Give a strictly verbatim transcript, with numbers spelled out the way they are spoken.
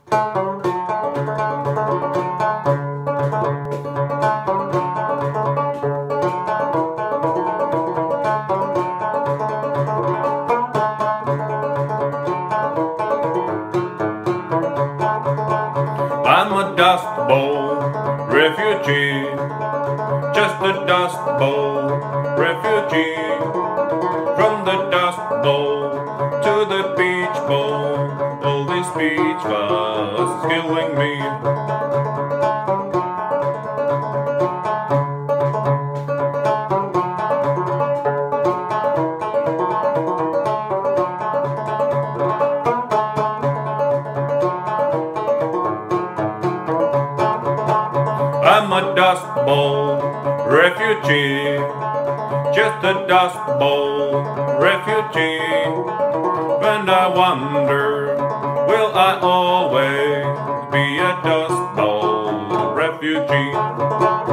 I'm a dust bowl refugee, just a dust bowl refugee. From the dust bowl to the beach bowl, all this beach fuss is killing me. I'm a dust bowl refugee, just a dust bowl refugee. And I wonder, will I always be a dust bowl refugee?